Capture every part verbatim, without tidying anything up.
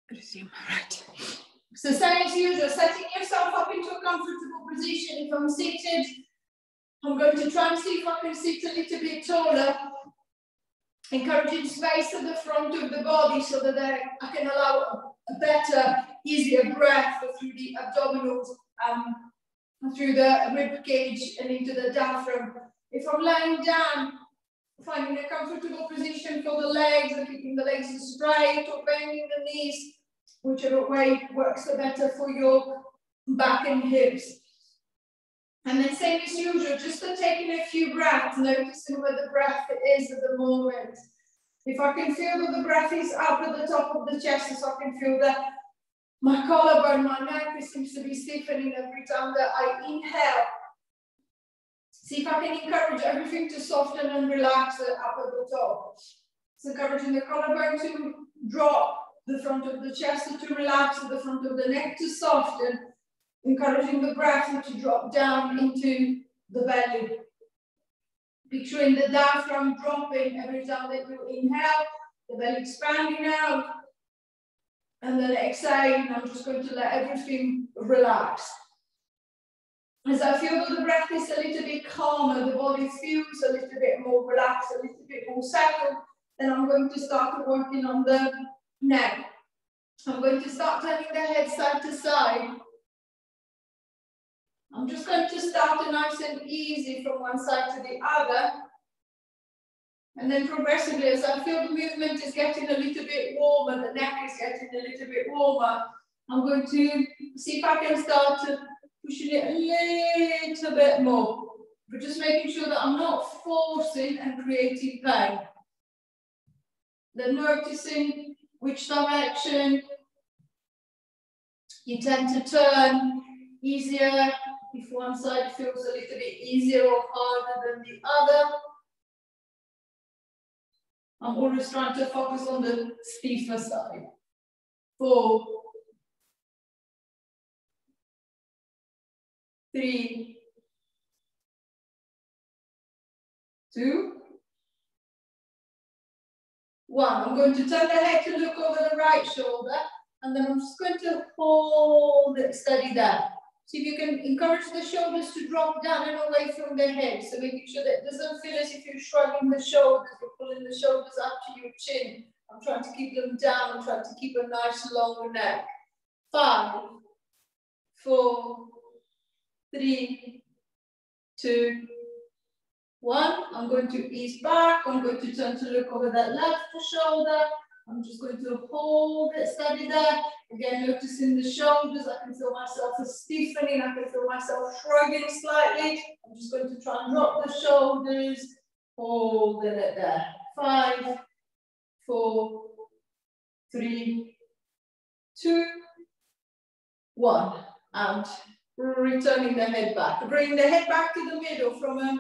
Resume, right. So same as usual, setting yourself up into a comfortable position. If I'm seated, I'm going to try and see if I can sit a little bit taller, encouraging space at the front of the body so that I can allow a better, easier breath through the abdominals, um, through the rib cage and into the diaphragm. If I'm lying down, finding a comfortable position for the legs and keeping the legs straight or bending the knees, whichever way works the better for your back and hips. And then same as usual, just taking a few breaths, noticing where the breath is at the moment. If I can feel that the breath is up at the top of the chest, so I can feel that my collarbone, my neck seems to be stiffening every time that I inhale. See if I can encourage everything to soften and relax up at the top. So encouraging the collarbone to drop, the front of the chest to relax, the front of the neck to soften, encouraging the breath to drop down into the belly. Picturing the diaphragm dropping every time that you inhale, the belly expanding out, and then exhaling. I'm just going to let everything relax. As I feel that the breath is a little bit calmer, the body feels a little bit more relaxed, a little bit more settled, then I'm going to start working on the neck. I'm going to start turning the head side to side. I'm just going to start nice and easy from one side to the other. And then progressively, as I feel the movement is getting a little bit warmer, the neck is getting a little bit warmer, I'm going to see if I can start to pushing it a little bit more. But just making sure that I'm not forcing and creating pain. Then noticing which direction you tend to turn easier, if one side feels a little bit easier or harder than the other. I'm always trying to focus on the stiffer side. Four, three, two, one. I'm going to turn the head to look over the right shoulder, and then I'm just going to hold it steady there. See if you can encourage the shoulders to drop down and away from the head. So making sure that it doesn't feel as if you're shrugging the shoulders or pulling the shoulders up to your chin. I'm trying to keep them down. I'm trying to keep a nice long neck. Five, four, three, two, one. I'm going to ease back. I'm going to turn to look over that left shoulder. I'm just going to hold it steady there. Again, noticing the shoulders. I can feel myself stiffening. I can feel myself shrugging slightly. I'm just going to try and drop the shoulders. Holding it there. Five, four, three, two, one. And returning the head back. Bringing the head back to the middle from a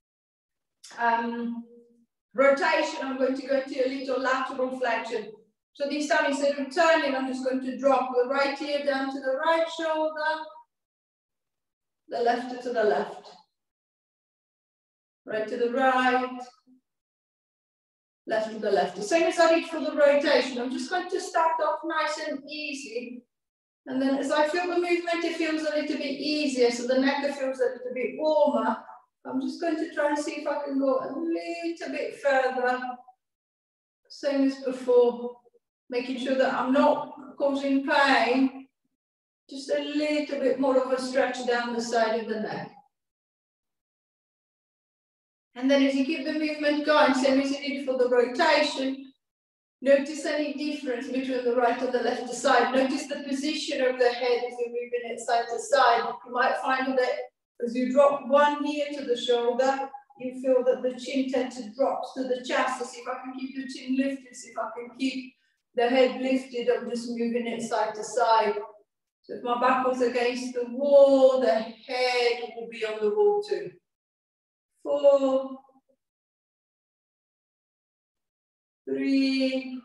um, rotation. I'm going to go to a little lateral flexion. So this time, instead of turning, I'm just going to drop the right ear down to the right shoulder, the left to the left, right to the right, left to the left. The same as I did for the rotation. I'm just going to start off nice and easy. And then as I feel the movement, it feels a little bit easier. So the neck feels a little bit warmer. I'm just going to try and see if I can go a little bit further. Same as before. Making sure that I'm not causing pain. Just a little bit more of a stretch down the side of the neck. And then as you keep the movement going, same as you did for the rotation, notice any difference between the right and the left side. Notice the position of the head as you're moving it side to side. You might find that as you drop one ear to the shoulder, you feel that the chin tends to drop to the chest. So see if I can keep the chin lifted, see if I can keep the head lifted. I'm just moving it side to side. So if my back was against the wall, the head will be on the wall too. Four, three,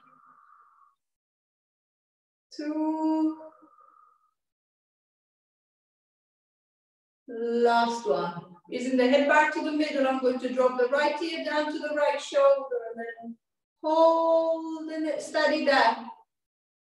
two, last one. Using the head back to the middle, I'm going to drop the right ear down to the right shoulder and then holding it steady there.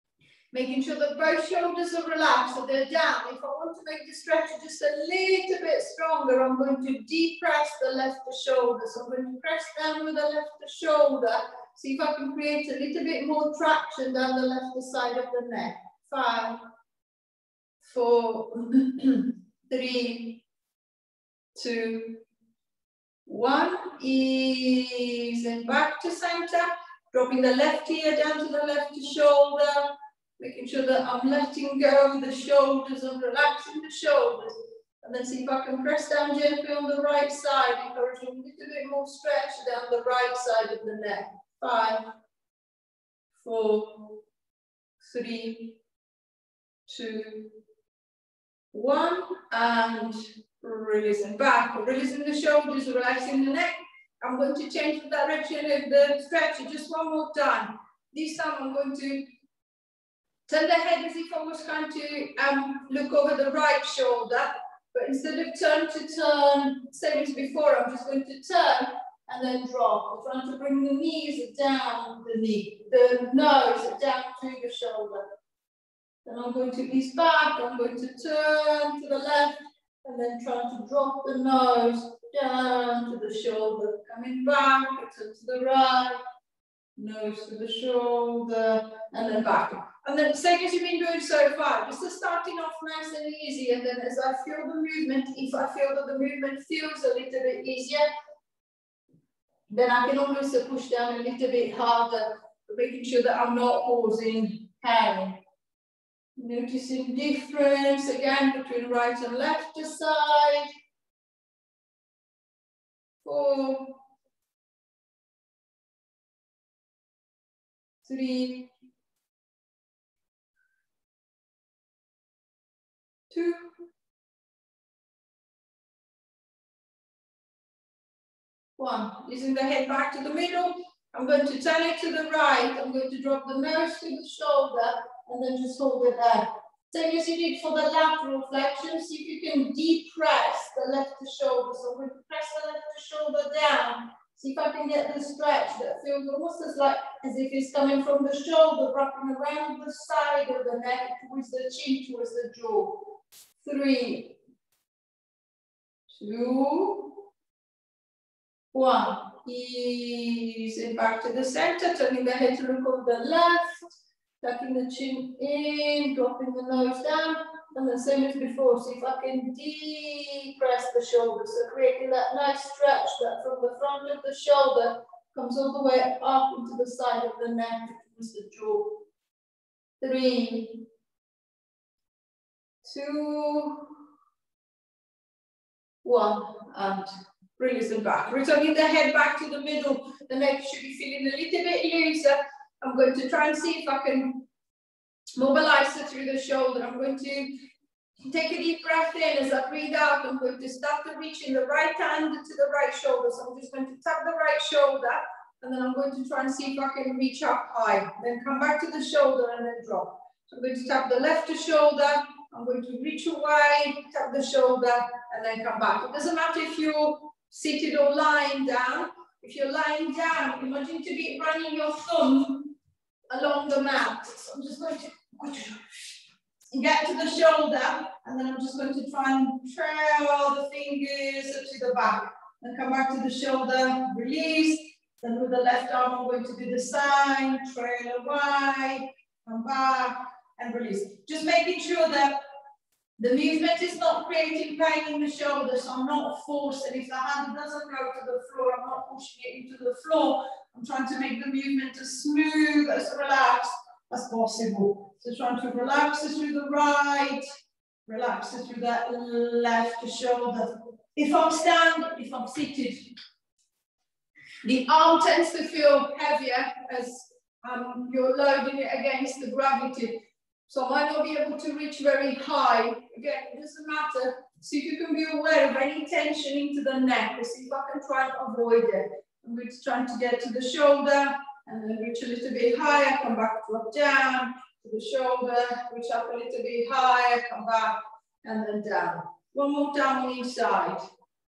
Making sure that both shoulders are relaxed, so they're down. If I want to make the stretch just a little bit stronger, I'm going to depress the left shoulder. So I'm going to press down with the left shoulder. See if I can create a little bit more traction down the left side of the neck. Five, four, three, two, one. Easing back to center. Dropping the left ear down to the left shoulder. Making sure that I'm letting go the shoulders and relaxing the shoulders. And then see if I can press down gently on the right side, encouraging a little bit more stretch down the right side of the neck. Five, four, three, two, one. And releasing back, releasing the shoulders, relaxing the neck. I'm going to change the direction of the stretch just one more time. This time I'm going to turn the head as if I was trying to um, look over the right shoulder, but instead of turn to turn, same as before, I'm just going to turn and then drop. I'm trying to bring the knees down the knee, the nose down to the shoulder. Then I'm going to ease back, I'm going to turn to the left, and then trying to drop the nose down to the shoulder. Coming back, turn to the right, nose to the shoulder, and then back. And then same as you've been doing so far, just starting off nice and easy, and then as I feel the movement, if I feel that the movement feels a little bit easier, then I can always push down a little bit harder, making sure that I'm not causing pain. Noticing difference again between right and left side. Four, three, two, one. Using the head back to the middle, I'm going to turn it to the right. I'm going to drop the nose to the shoulder and then just hold it there. Same as you did for the lateral flexion. See if you can depress the left shoulder. So I'm going to press the left shoulder down. See if I can get the stretch that feels almost as like as if it's coming from the shoulder, wrapping around the side of the neck towards the chin, towards the jaw. Three, two, one. Easing back to the center, turning the head to look on the left, tucking the chin in, dropping the nose down, and the same as before. See if I can depress the shoulders, so creating that nice stretch that from the front of the shoulder comes all the way up into the side of the neck towards the jaw. Three, two, one, and releasing back. Returning the head back to the middle. The neck should be feeling a little bit looser. I'm going to try and see if I can mobilize it through the shoulder. I'm going to take a deep breath in. As I breathe out, I'm going to start to reach in the right hand to the right shoulder. So I'm just going to tap the right shoulder, and then I'm going to try and see if I can reach up high. Then come back to the shoulder and then drop. So I'm going to tap the left shoulder. I'm going to reach away, tap the shoulder, and then come back. It doesn't matter if you're seated or lying down. If you're lying down, imagine to be running your thumb along the mat. So I'm just going to get to the shoulder, and then I'm just going to try and trail the fingers up to the back. Then come back to the shoulder, release. Then with the left arm, I'm going to do the same, trail away, come back, and release. Just making sure that the movement is not creating pain in the shoulders, so I'm not forcing. If the hand doesn't go to the floor, I'm not pushing it into the floor. I'm trying to make the movement as smooth, as relaxed as possible. So trying to relax it through the right, relax it through that left shoulder. If I'm standing, if I'm seated, the arm tends to feel heavier as um, you're loading it against the gravity. So I might not be able to reach very high. Again, it doesn't matter. See if you can be aware of any tension into the neck. See if I can try and avoid it. I'm going to try to get to the shoulder and then reach a little bit higher, come back, drop down to the shoulder, reach up a little bit higher, come back, and then down. One more time on each side.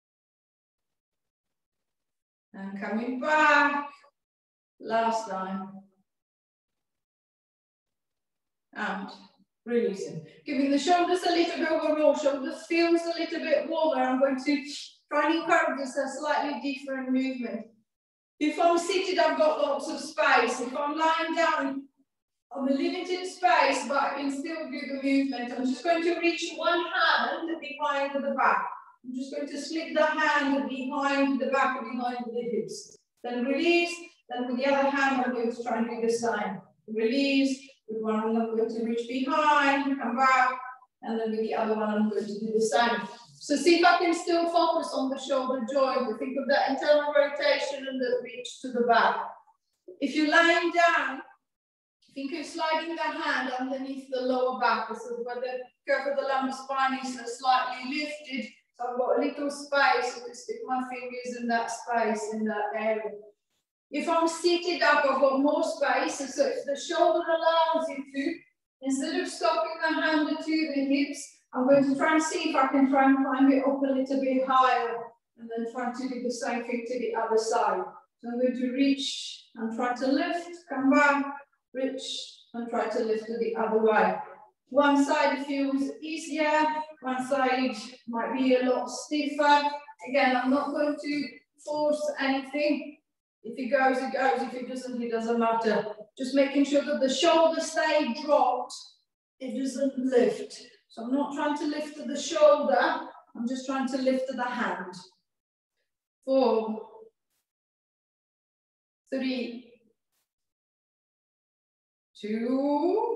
And coming back. Last time. and releasing. Giving the shoulders a little bit of a roll, shoulders feels a little bit warmer. I'm going to try and encourage this a slightly different movement. If I'm seated, I've got lots of space. If I'm lying down, I'm a limited space, but I can still do the movement. I'm just going to reach one hand behind the back. I'm just going to slip the hand behind the back, behind the hips. Then release. Then with the other hand, I'm going to try and do the same. Release. With one hand, I'm going to reach behind, come back. And then with the other one, I'm going to do the same. So see if I can still focus on the shoulder joint. Think of that internal rotation and the reach to the back. If you're lying down, think of sliding the hand underneath the lower back. So where the curve of the lumbar spine is slightly lifted. So I've got a little space to stick my fingers in that space, in that area. If I'm seated up, I've got more space. So if the shoulder allows you to, instead of stopping the hand to the hips, I'm going to try and see if I can try and climb it up a little bit higher and then try to do the same thing to the other side. So I'm going to reach and try to lift, come back, reach and try to lift to the other way. One side feels easier, one side might be a lot stiffer. Again, I'm not going to force anything. If it goes, it goes. If it doesn't, it doesn't matter. Just making sure that the shoulders stay dropped, it doesn't lift. So I'm not trying to lift to the shoulder, I'm just trying to lift to the hand. Four, three, two,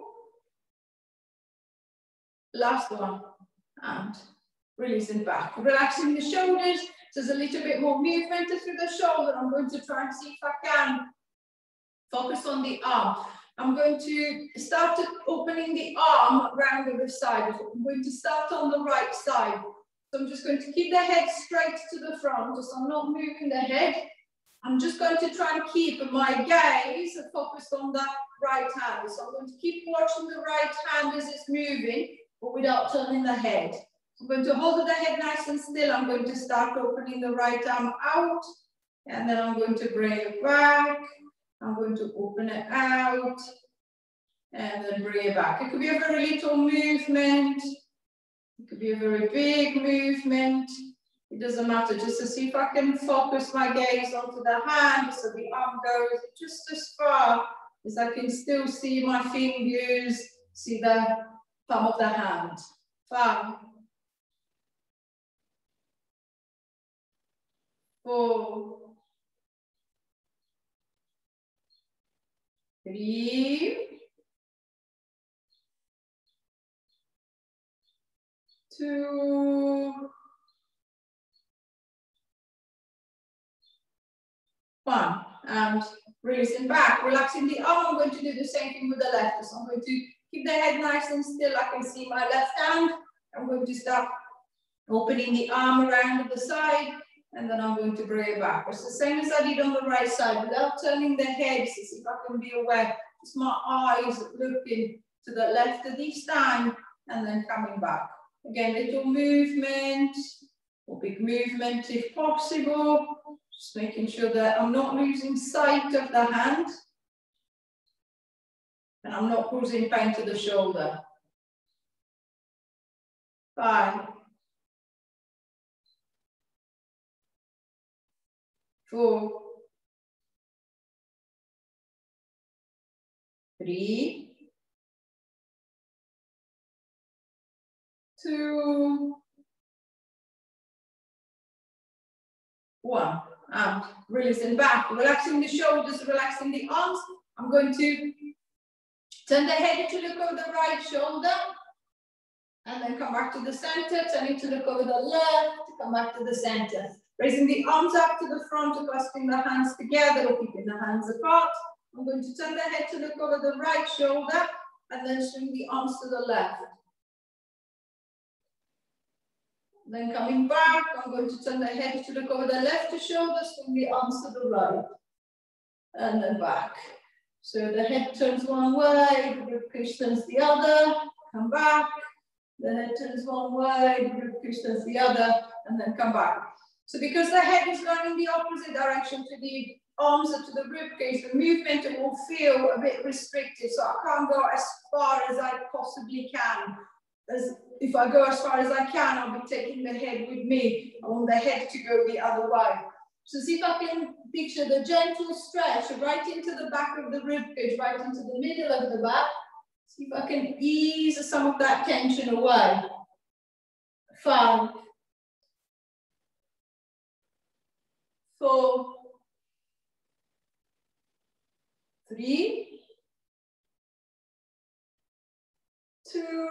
last one, and releasing back. Relaxing the shoulders, so there's a little bit more movement through the shoulder. I'm going to try and see if I can focus on the arm. I'm going to start opening the arm around the other side. I'm going to start on the right side. So I'm just going to keep the head straight to the front, so I'm not moving the head. I'm just going to try and keep my gaze focused on that right hand. So I'm going to keep watching the right hand as it's moving, but without turning the head. I'm going to hold the head nice and still. I'm going to start opening the right arm out, and then I'm going to bring it back. I'm going to open it out, and then bring it back. It could be a very little movement. It could be a very big movement. It doesn't matter, just to see if I can focus my gaze onto the hand, so the arm goes just as far as I can still see my fingers, see the palm of the hand. Five, four, three, two, one, and releasing back, relaxing the arm. I'm going to do the same thing with the left. So I'm going to keep the head nice and still. I can see my left hand. I'm going to start opening the arm around the side, and then I'm going to bring it back. It's the same as I did on the right side, without turning the head, to see if I can be aware. Just my eyes looking to the left at this time, and then coming back. Again, little movement, or big movement if possible. Just making sure that I'm not losing sight of the hand, and I'm not causing pain to the shoulder. Five, four, three, two, one. And releasing back, relaxing the shoulders, relaxing the arms. I'm going to turn the head to look over the right shoulder, and then come back to the center, turn it to look over the left, come back to the center. Raising the arms up to the front, clasping the hands together, or keeping the hands apart. I'm going to turn the head to look over the right shoulder, and then swing the arms to the left. Then coming back, I'm going to turn the head to look over the left shoulder, swing the arms to the right, and then back. So the head turns one way, the rib cage turns the other, come back. The head turns one way, the rib cage turns the other, and then come back. So because the head is going in the opposite direction to the arms or to the rib cage, the movement will feel a bit restricted. So I can't go as far as I absolutely can. As if I go as far as I can, I'll be taking the head with me. I want the head to go the other way. So see if I can picture the gentle stretch right into the back of the rib cage, right into the middle of the back. See if I can ease some of that tension away. Five, four, three, two,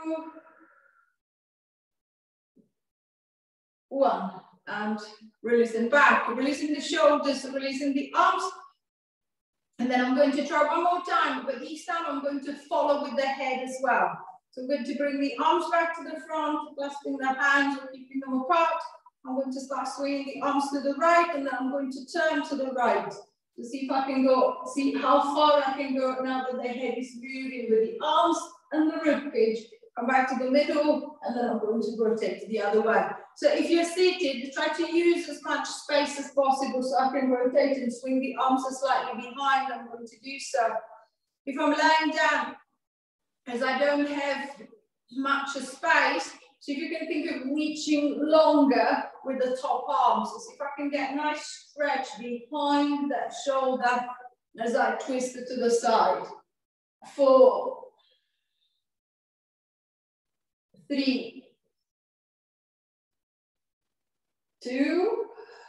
one. And releasing back, releasing the shoulders, releasing the arms. And then I'm going to try one more time, but this time I'm going to follow with the head as well. So I'm going to bring the arms back to the front, clasping the hands or keeping them apart. I'm going to start swinging the arms to the right, and then I'm going to turn to the right to see if I can go, see how far I can go now that the head is moving with the arms and the rib cage. Come back to the middle, and then I'm going to rotate the other way. So if you're seated, try to use as much space as possible so I can rotate and swing the arms slightly behind. I'm going to do so. If I'm lying down, as I don't have much space, so if you can think of reaching longer with the top arms, so see if I can get a nice stretch behind that shoulder as I twist it to the side. Four, three, two,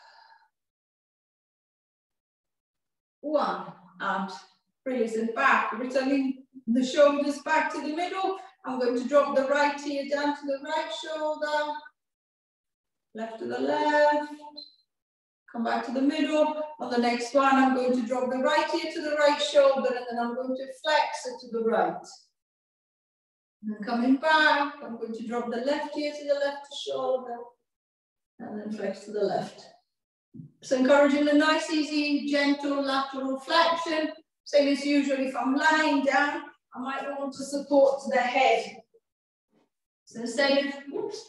one, and releasing back, returning the shoulders back to the middle. I'm going to drop the right ear down to the right shoulder, left to the left, come back to the middle. On the next one, I'm going to drop the right ear to the right shoulder, and then I'm going to flex it to the right. And then coming back, I'm going to drop the left ear to the left shoulder, and then flex to the left. So encouraging a nice, easy, gentle lateral flexion. Same as usual, if I'm lying down, I might want to support the head. So instead of, whoops,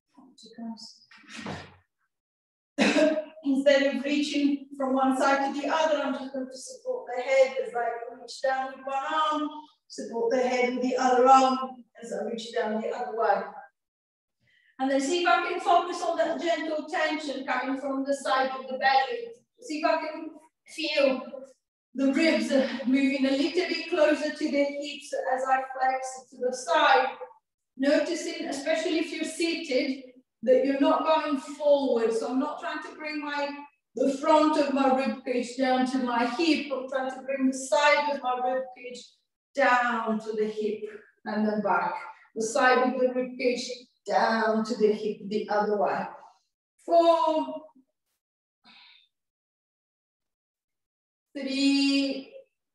instead of reaching from one side to the other, I'm just going to support the head as I reach down with one arm, support the head with the other arm as I reach down the other way. And then see if I can focus on that gentle tension coming from the side of the belly. See if I can feel the ribs moving a little bit closer to the hips as I flex to the side. Noticing, especially if you're seated, that you're not going forward. So I'm not trying to bring my the front of my rib cage down to my hip. I'm trying to bring the side of my rib cage down to the hip and then back. The side of the rib cage down to the hip the other way. Four, three,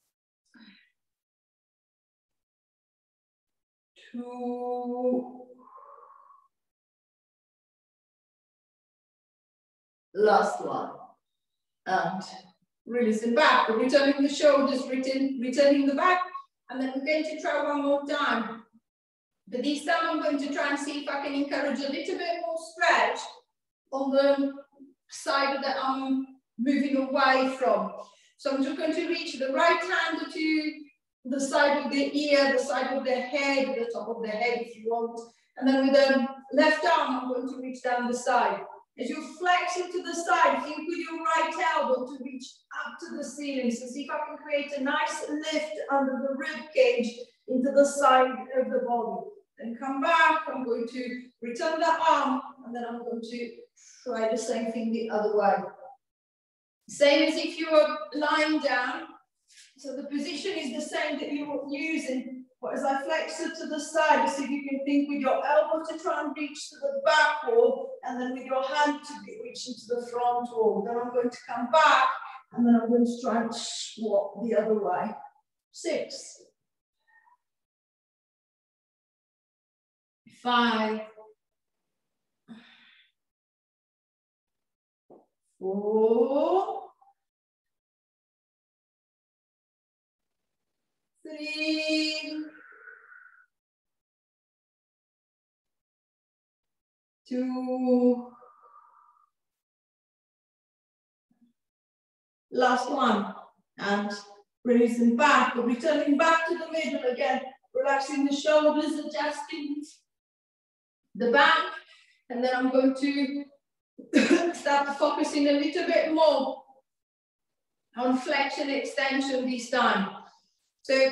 two, last one, and releasing back, returning the shoulders, return, returning the back, and then we're going to try one more time. But this time I'm going to try and see if I can encourage a little bit more stretch on the side that I'm moving away from. So I'm just going to reach the right hand to the side of the ear, the side of the head, the top of the head if you want. And then with the left arm, I'm going to reach down the side. As you're flexing to the side, think with your right elbow to reach up to the ceiling. So see if I can create a nice lift under the rib cage into the side of the body. Then come back, I'm going to return the arm, and then I'm going to try the same thing the other way. Same as if you were lying down. So the position is the same that you were using, but as I flex it to the side, see if you can think with your elbow to try and reach to the back wall, and then with your hand to reach into the front wall. Then I'm going to come back, and then I'm going to try and swap the other way. Six. Five. Four. Three. Two. Last one. And releasing back, returning back to the middle again. relaxing the shoulders, adjusting the back, and then I'm going to start focusing a little bit more on flexion extension this time. So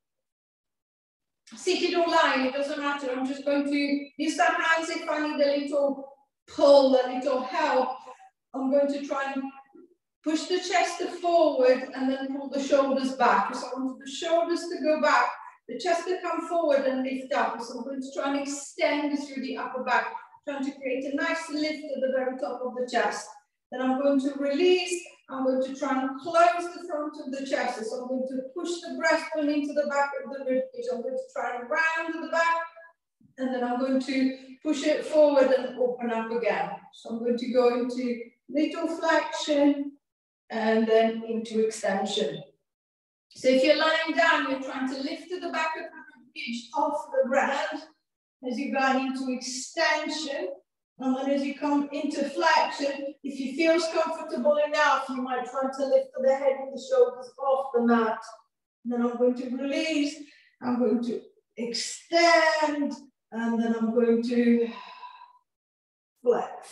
seated or lying, it doesn't matter. I'm just going to use the hands if I need a little pull, a little help. I'm going to try and push the chest forward and then pull the shoulders back. So I want the shoulders to go back, the chest to come forward and lift up. So I'm going to try and extend through the upper back, trying to create a nice lift at the very top of the chest. Then I'm going to release. I'm going to try and close the front of the chest. So I'm going to push the breastbone into the back of the ribcage. I'm going to try and round the back, and then I'm going to push it forward and open up again. So I'm going to go into little flexion and then into extension. So if you're lying down, you're trying to lift to the back of the ribcage off the ground as you're going into extension. And then as you come into flexion, if you feel comfortable enough, you might try to lift the head and the shoulders off the mat. And then I'm going to release, I'm going to extend, and then I'm going to flex.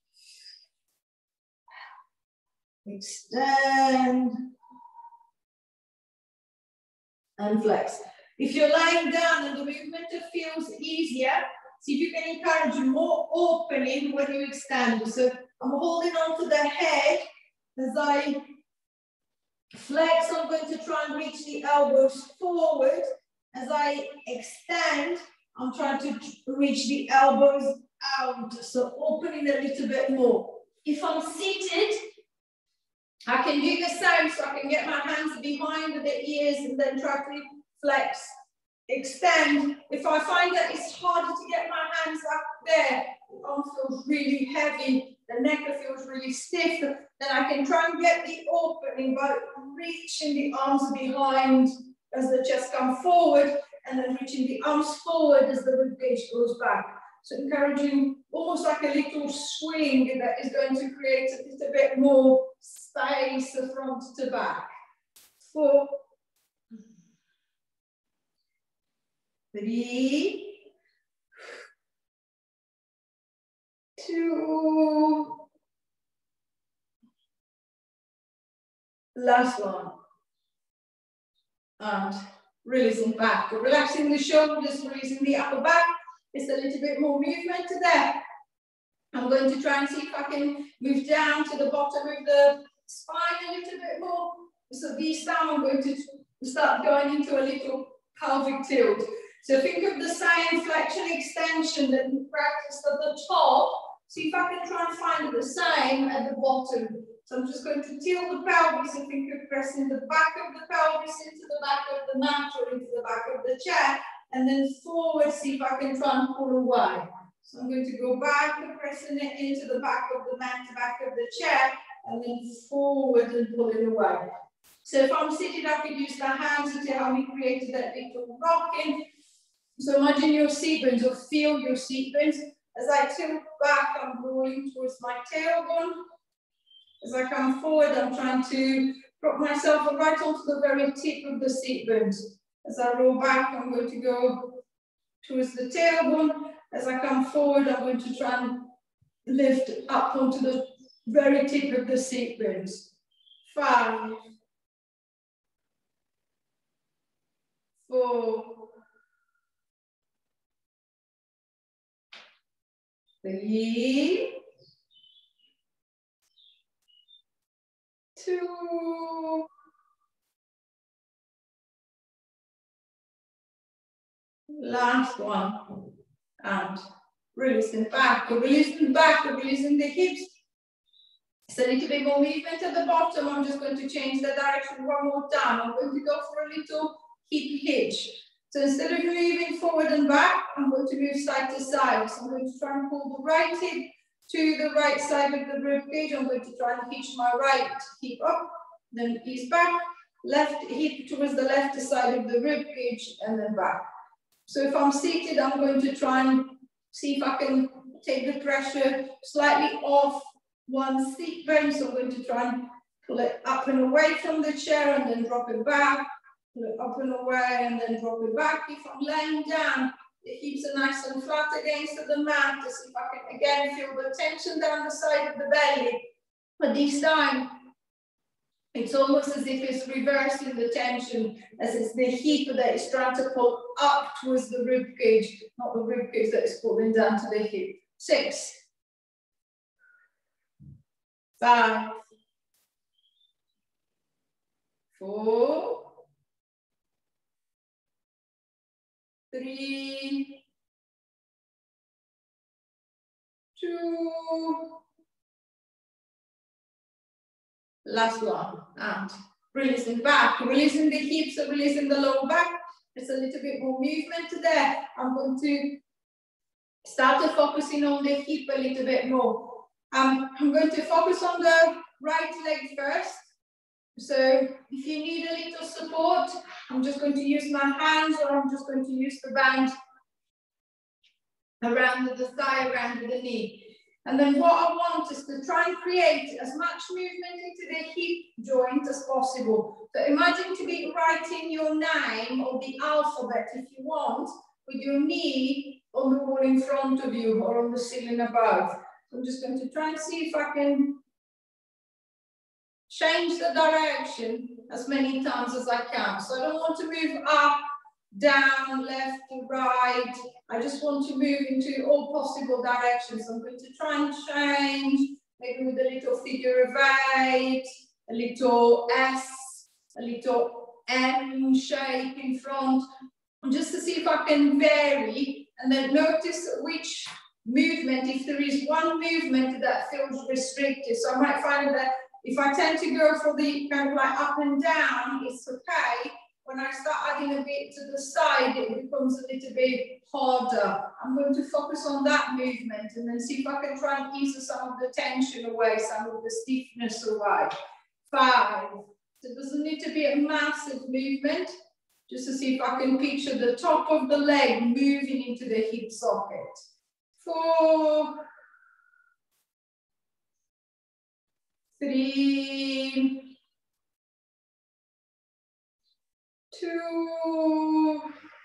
Extend and flex. If you're lying down and the movement feels easier, see if you can encourage more opening when you extend. So I'm holding on to the head as I flex. I'm going to try and reach the elbows forward. As I extend, I'm trying to reach the elbows out. So opening a little bit more. If I'm seated, I can do the same, so I can get my hands behind the ears and then try to flex, extend. If I find that it's harder to get my hands up there, the arm feels really heavy, the neck feels really stiff, then I can try and get the opening by reaching the arms behind as the chest comes forward, and then reaching the arms forward as the ribcage goes back. So encouraging almost like a little swing that is going to create a little bit more space front to back. Four, three, two, last one. And releasing back, relaxing the shoulders, releasing the upper back. It's a little bit more movement there. I'm going to try and see if I can move down to the bottom of the spine a little bit more. So this time I'm going to start going into a little pelvic tilt. So think of the same flexion extension that we practiced at the top. See if I can try and find the same at the bottom. So I'm just going to tilt the pelvis and think of pressing the back of the pelvis into the back of the mat or into the back of the chair, and then forward, see if I can try and pull away. So I'm going to go back and pressing it into the back of the mat, the back of the chair, and then forward and pulling away. So if I'm sitting, I can use the hands to help me create that little rocking. So imagine your seat bones, or feel your seat bones. As I tilt back, I'm rolling towards my tailbone. As I come forward, I'm trying to drop myself right onto the very tip of the seat bones. As I roll back, I'm going to go towards the tailbone. As I come forward, I'm going to try and lift up onto the very tip of the seat bones. Five, four, three, two, last one, and releasing back, releasing back, releasing the hips. It's a little bit more movement at the bottom. I'm just going to change the direction one more time. I'm going to go for a little hip hitch. So instead of moving forward and back, I'm going to move side to side. So I'm going to try and pull the right hip to the right side of the rib cage. I'm going to try and hitch my right hip up, then ease back, left hip towards the left side of the rib cage, and then back. So if I'm seated, I'm going to try and see if I can take the pressure slightly off one seat bone. So I'm going to try and pull it up and away from the chair and then drop it back. Look up and away and then drop it back. If I'm laying down, the hips are nice and flat against the mat to see if I can again feel the tension down the side of the belly. But this time, it's almost as if it's reversing the tension, as it's the hip that is trying to pull up towards the rib cage, not the rib cage that is pulling down to the hip. Six, five, four, three, two, last one, and releasing back, releasing the hips, and releasing the lower back. There's a little bit more movement there. I'm going to start to focusing on the hip a little bit more. Um, I'm going to focus on the right leg first. So if you need a little support, I'm just going to use my hands, or I'm just going to use the band around the thigh, around the knee. And then what I want is to try and create as much movement into the hip joint as possible. So imagine to be writing your name or the alphabet, if you want, with your knee on the wall in front of you or on the ceiling above. So I'm just going to try and see if I can change the direction as many times as I can. So I don't want to move up, down, left to right. I just want to move into all possible directions. I'm going to try and change, maybe with a little figure of eight, a little S, a little M shape in front, just to see if I can vary, and then notice which movement, if there is one movement that feels restricted. So I might find that if I tend to go for the kind of like up and down, it's okay. When I start adding a bit to the side, it becomes a little bit harder. I'm going to focus on that movement and then see if I can try and ease some of the tension away, some of the stiffness away. Five. So it doesn't need to be a massive movement, just to see if I can picture the top of the leg moving into the hip socket. Four. Three. Two,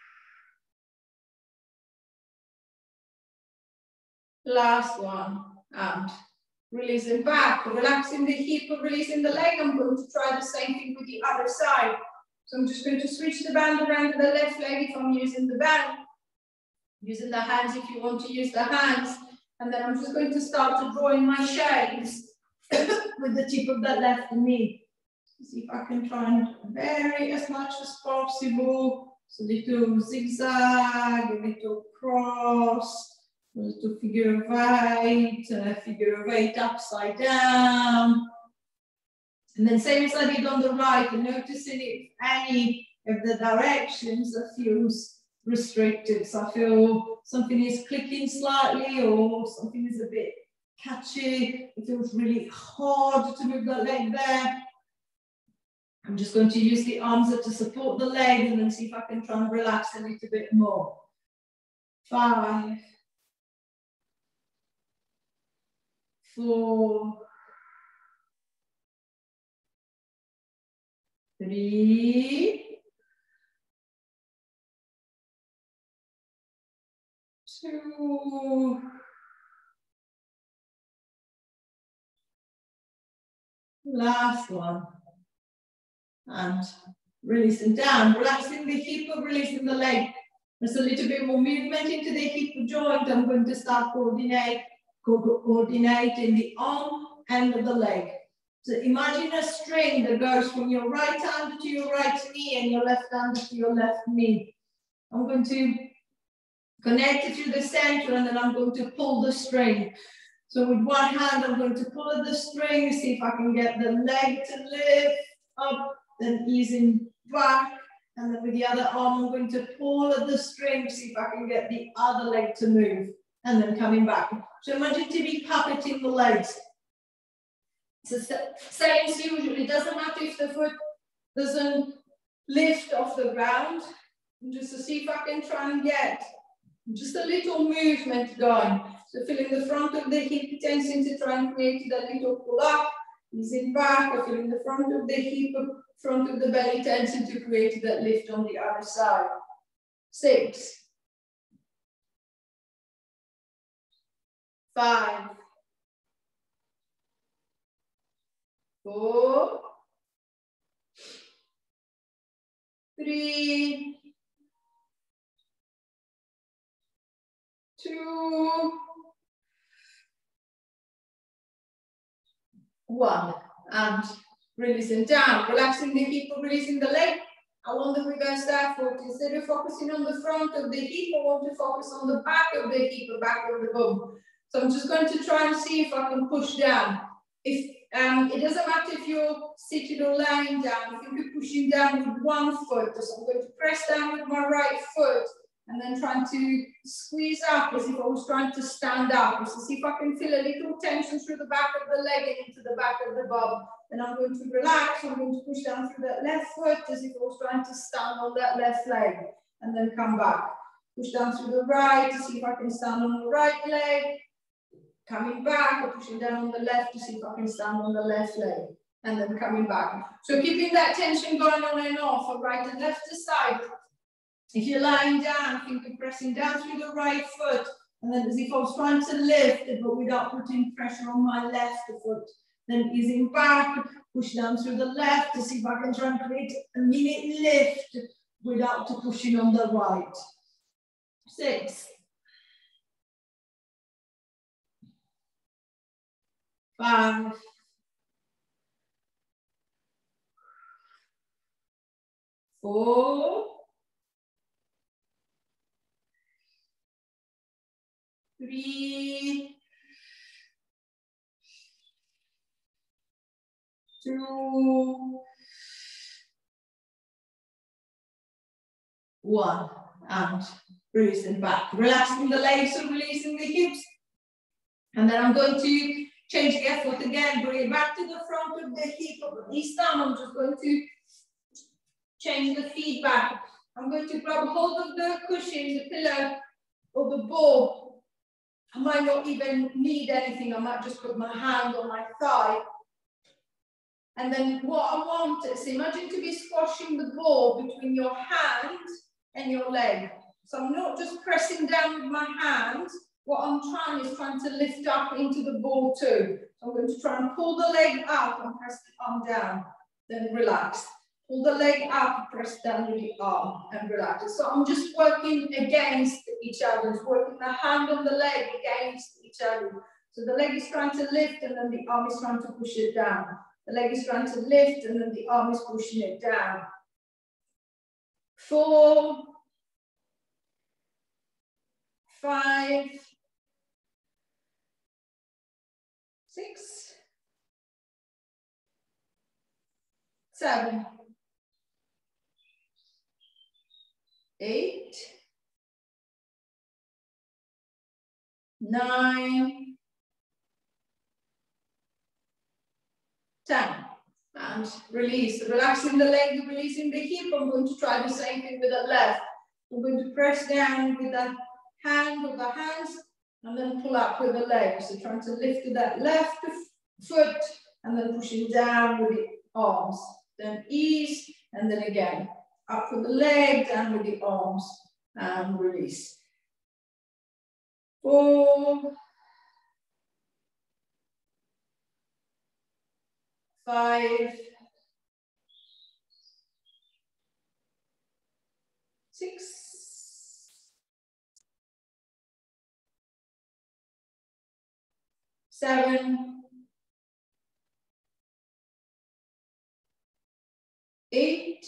last one, and releasing back, relaxing the hip, releasing the leg. I'm going to try the same thing with the other side. So I'm just going to switch the band around to the left leg if I'm using the band, using the hands if you want to use the hands, and then I'm just going to start to draw in my shapes with the tip of the left knee. See if I can try and vary as much as possible. So a little zigzag, a little cross, a little figure of eight, a figure of eight upside down. And then same as I did on the right, and noticing if any of the directions that feels restricted. So I feel something is clicking slightly or something is a bit catchy. It feels really hard to move that leg there. I'm just going to use the arms to support the leg and then see if I can try and relax a little bit more. Five, four, three, two, last one. And releasing down, relaxing the hip, releasing the leg. There's a little bit more movement into the hip joint. I'm going to start coordinate, co coordinating the arm and the leg. So imagine a string that goes from your right hand to your right knee and your left hand to your left knee. I'm going to connect it to the center and then I'm going to pull the string. So with one hand, I'm going to pull at the string, see if I can get the leg to lift up, then easing back, and then with the other arm, I'm going to pull at the string, see if I can get the other leg to move, and then coming back. So imagine to be puppeting the legs. So same as usual, it doesn't matter if the foot doesn't lift off the ground, just to see if I can try and get just a little movement going. So feeling the front of the hip tensing to try and create that little pull up. Easing back, I feel in the front of the hip, front of the belly tension to create that lift on the other side. Six. Five. Four. Three. Two. One. And releasing down, relaxing the hip, releasing the leg. I want the reverse that foot. Instead of focusing on the front of the hip, I want to focus on the back of the hip, the back of the bum. So I'm just going to try and see if I can push down. If um, it doesn't matter if you're sitting or lying down, if you're pushing down with one foot, so I'm going to press down with my right foot and then trying to squeeze up as if I was trying to stand up. So see if I can feel a little tension through the back of the leg and into the back of the bum. Then I'm going to relax, I'm going to push down through that left foot as if I was trying to stand on that left leg and then come back. Push down through the right to see if I can stand on the right leg. Coming back, or pushing down on the left to see if I can stand on the left leg. And then coming back. So keeping that tension going on and off, or right and left side. If you're lying down, think of pressing down through the right foot. And then as if I was trying to lift it, but without putting pressure on my left foot. Then easing back, push down through the left to see if I can try and create a minute lift without pushing on the right. Six. Five. Four. Three. Two. One. And releasing back. Relaxing the legs and releasing the hips. And then I'm going to change the effort again, bring it back to the front of the hip. This time I'm just going to change the feet back. I'm going to grab hold of the cushion, the pillow, or the ball. I might not even need anything. I might just put my hand on my thigh. And then what I want is, imagine to be squashing the ball between your hand and your leg. So I'm not just pressing down with my hand. What I'm trying is trying to lift up into the ball too. So I'm going to try and pull the leg up and press the arm down, then relax. Pull the leg up, press down with the arm and relax. So I'm just working against each other, it's working the hand and the leg against each other. So the leg is trying to lift and then the arm is trying to push it down. The leg is trying to lift and then the arm is pushing it down. Four, five, six, seven, eight, nine, ten. And release, relaxing the leg, releasing the hip. I'm going to try the same thing with the left. I'm going to press down with the hand or the hands and then pull up with the leg. So trying to lift to that left foot and then pushing down with the arms. Then ease and then again up with the leg, down with the arms and release. Four, five, six, seven, eight,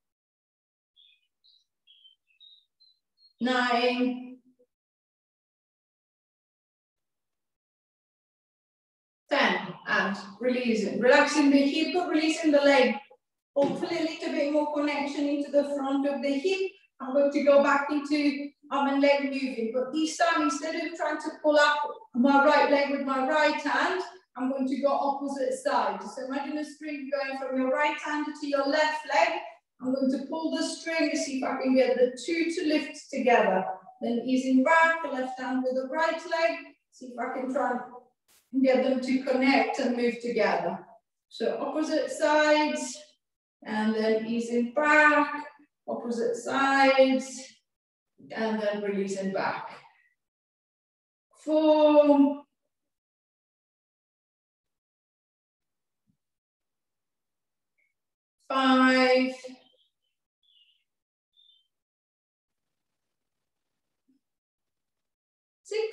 nine, ten, and releasing, relaxing the hip, releasing the leg. Hopefully a little bit more connection into the front of the hip. I'm going to go back into arm and leg moving, but this time instead of trying to pull up my right leg with my right hand, I'm going to go opposite side. So imagine a string going from your right hand to your left leg. I'm going to pull the string to see if I can get the two to lift together. Then easing back, the left hand with the right leg. See if I can try and get them to connect and move together. So opposite sides. and then easing back, opposite sides, and then releasing back. Four, five, six,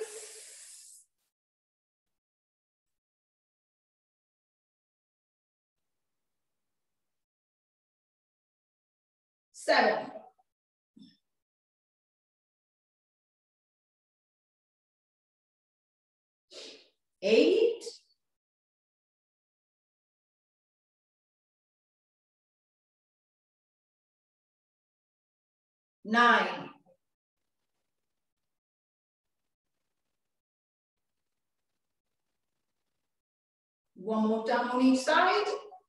seven, eight, nine, one more down on each side,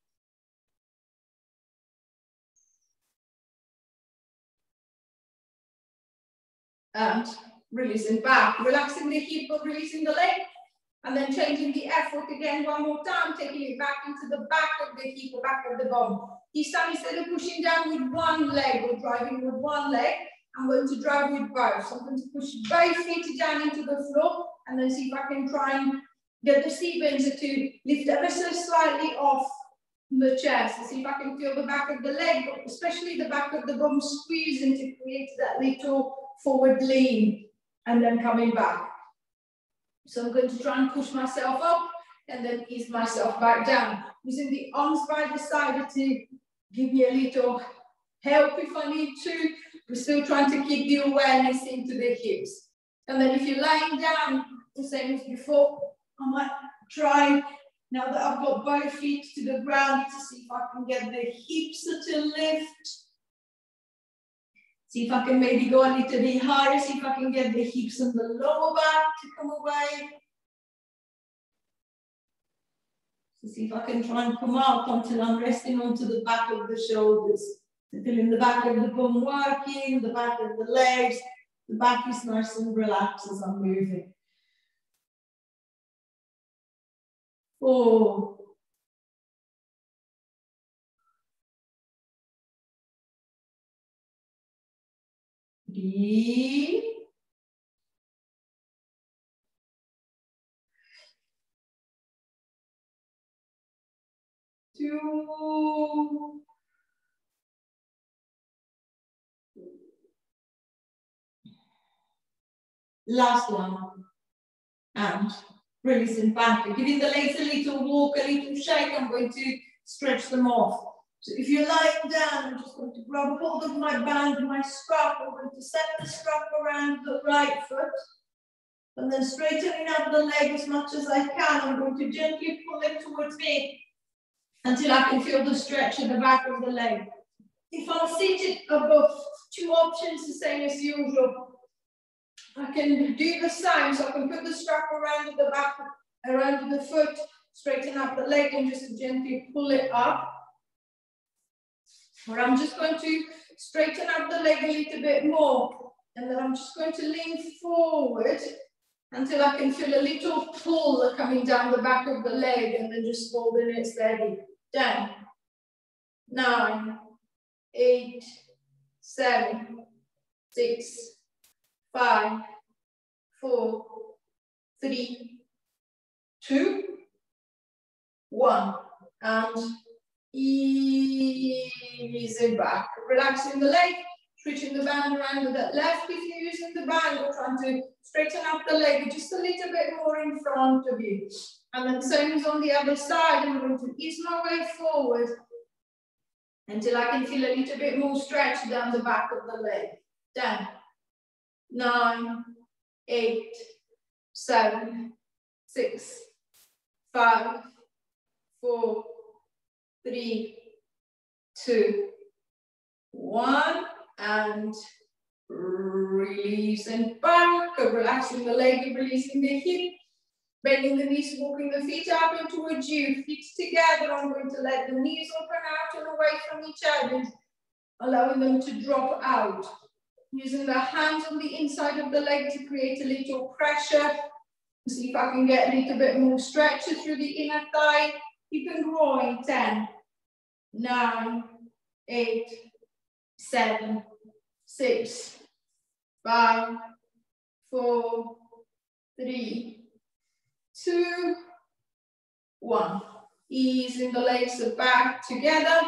and releasing back, relaxing the hip but releasing the leg, and then changing the effort again one more time, taking it back into the back of the hip or back of the bum. This time, instead of pushing down with one leg or driving with one leg, I'm going to drive with both. So I'm going to push both feet down into the floor and then see if I can try and get the seat bender to lift ever so slightly off the chest. So see if I can feel the back of the leg, but especially the back of the bum squeezing to create that little forward lean and then coming back. So I'm going to try and push myself up and then ease myself back down. Using the arms by the side to give me a little help if I need to. We're still trying to keep the awareness into the hips. And then if you're lying down, the same as before, I might try, now that I've got both feet to the ground, to see if I can get the hips to lift. See if I can maybe go a little bit higher, see if I can get the hips and the lower back to come away. So see if I can try and come out until I'm resting onto the back of the shoulders. So feeling the back of the bum working, the back of the legs. The back is nice and relaxed as I'm moving. Four. Three. Two. Last one. And releasing back. Giving the legs a little walk, a little shake. I'm going to stretch them off. So if you're lying down, I'm just going to grab hold of my band, my strap. I'm going to set the strap around the right foot. And then straightening up the leg as much as I can. I'm going to gently pull it towards me until I can feel the stretch at the back of the leg. If I'm seated, I've got two options, the same as usual. I can do the same, so I can put the strap around the back, around the foot, straighten up the leg and just gently pull it up. Or I'm just going to straighten up the leg a little bit more. And then I'm just going to lean forward until I can feel a little pull coming down the back of the leg and then just holding it steady. Ten, nine, eight, seven, six, five, four, three, two, one. And easing back. Relaxing the leg, switching the band around with that left. If you're using the band, we're trying to straighten up the leg just a little bit more in front of you. And then same as on the other side, I'm going to ease my way forward until I can feel a little bit more stretch down the back of the leg. Ten, nine, eight, seven, six, five, four, three, two, one, and releasing back, relaxing the leg, releasing the hip, bending the knees, walking the feet up and towards you, feet together. I'm going to let the knees open out and away from each other, allowing them to drop out. Using the hands on the inside of the leg to create a little pressure. See if I can get a little bit more stretch through the inner thigh. Keep and groin. Ten, nine, eight, seven, six, five, four, three, two, one. Easing the legs back together.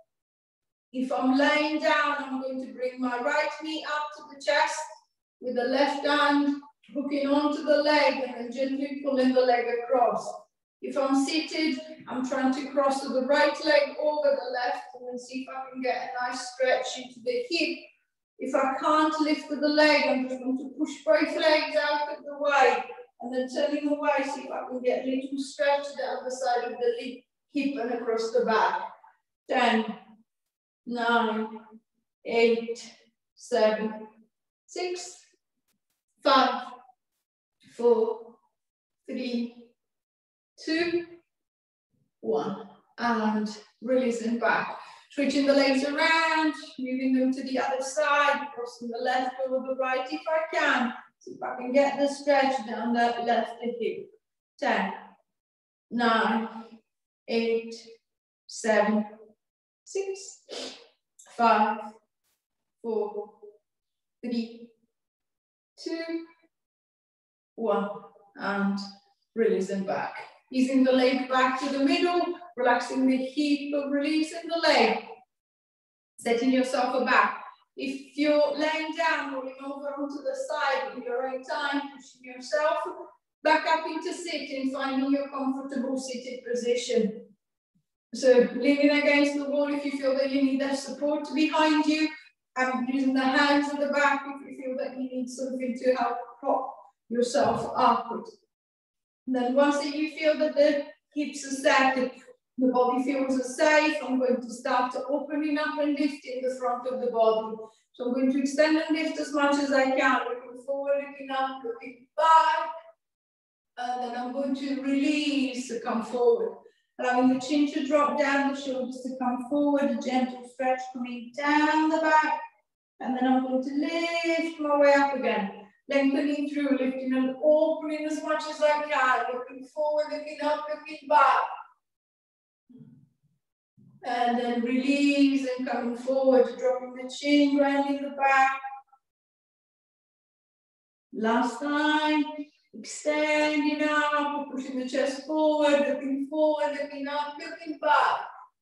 If I'm laying down, I'm going to bring my right knee up to the chest with the left hand hooking onto the leg and then gently pulling the leg across. If I'm seated, I'm trying to cross to the right leg over the left and then see if I can get a nice stretch into the hip. If I can't lift the leg, I'm just going to push both legs out of the way and then turning away, see if I can get a little stretch down the side of the hip and across the back. ten, nine, eight, seven, six, five, four, three, two, one. And releasing back. Switching the legs around, moving them to the other side, crossing the left over the right if I can. See if I can get the stretch down that left hip. ten, nine, eight, seven, six, five, four, three, two, one. And releasing back. Easing the leg back to the middle, relaxing the hip, releasing the leg. Setting yourself back. If you're laying down, rolling over onto the side in your own time, pushing yourself back up into sitting, finding your comfortable seated position. So leaning against the wall if you feel that you need that support behind you, and using the hands at the back if you feel that you need something to help prop yourself up. And then once that you feel that the hips are set, the body feels safe, I'm going to start opening up and lifting the front of the body. So I'm going to extend and lift as much as I can, looking forward, looking up, looking back. And then I'm going to release to come forward. Allowing the chin to drop down, the shoulders to come forward, a gentle stretch coming down the back. And then I'm going to lift my way up again. Lengthening through, lifting and opening as much as I can. Looking forward, looking up, looking back. And then release and coming forward, dropping the chin, grounding the back. Last time. Extending up, pushing the chest forward, looking forward, looking up, looking back.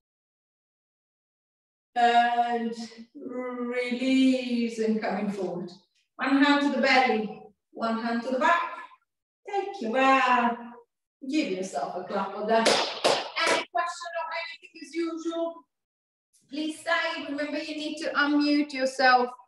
And release and coming forward. One hand to the belly, one hand to the back. Take your breath. Give yourself a clap on that. Any question or anything as usual, please say. Remember, you need to unmute yourself